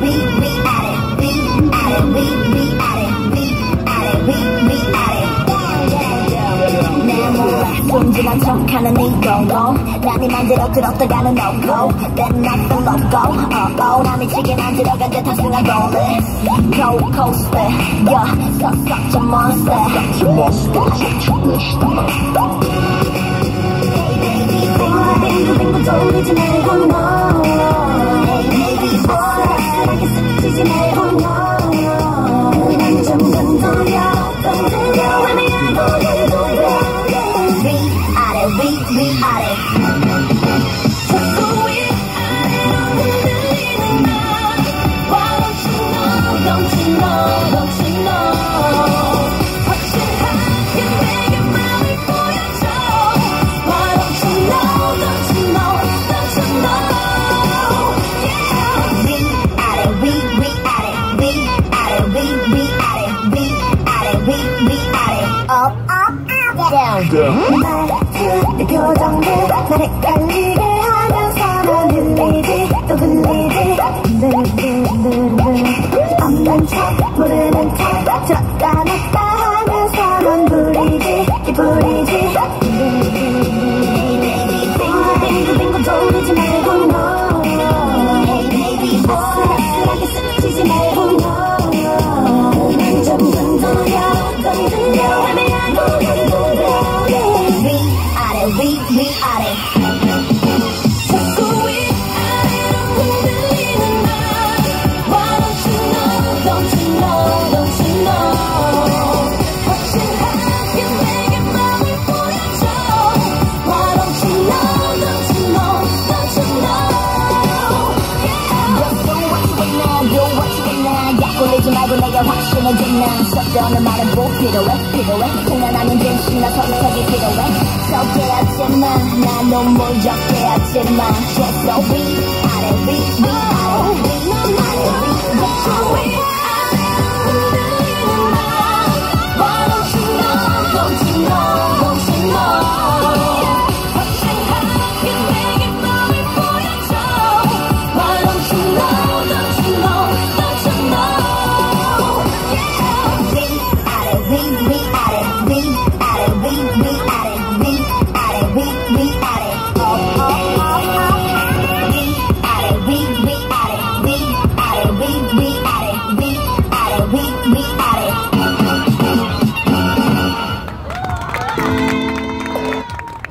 순진한 척하는 네 동공 남이 만들어 들었다가는 no-go Then nothing loco 나 미치게 만들어간 듯 탑승한 고래 Cold coaster Yeah, such a monster Such a monster Such a monster Hey baby boy 빙글빙글 돌리지 말고 no Hey baby boy 사랑에 스치지 말고 no 난 점점 돌려 건드려 애매한 고개를 돌려 위아래 자꾸 위아래로 흔들리는 나 Why don't you know 확실하게 내게 맘을 보여줘 Why don't you know Yeah 위아래 Up down 내 표정들 날 헷갈리게 하면서 넌 흘리지 또 흘리지 없는 척 모르는 척 졌다 놨다 하면서 넌 부리지 기부리지 빙글빙글 돌리지 말고 no Hey baby boy 스하게 스치지 말고 no 난 점점 돌려 건드려 애매한 고개를 돌려 위아래 자꾸 위아래로 흔들리는 나 Why don't you know 확실하게 내게 맘을 보여줘 Why don't you know Yeah Do what you wanna 약 올리지 말고 내게 확신해줘 난 썩더는 말은 꼭 필요해 장난하는 진심이나 선택이 필요해 썩게 하지마 난 눈물 적게 하지마 계속 위아래